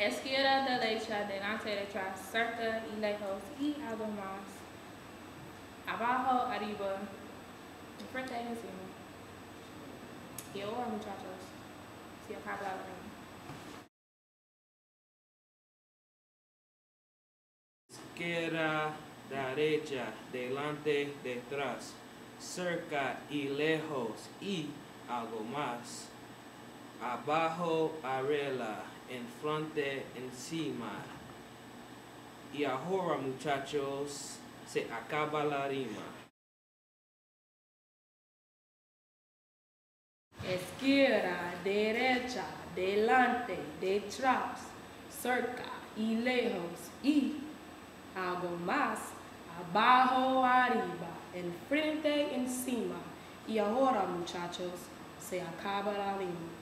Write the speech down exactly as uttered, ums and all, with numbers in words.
Izquierda, derecha, delante, detrás, cerca y lejos y algo más. Abajo, arriba, enfrente y encima. Y ahora, muchachos, si acaba la rima. Izquierda, derecha, delante, detrás, cerca y lejos y algo más. Abajo, arriba, enfrente, encima. Y ahora, muchachos, se acaba la rima. Izquierda, derecha, delante, detrás, cerca y lejos y algo más. Abajo, arriba, enfrente, encima. Y ahora, muchachos, se acaba la rima.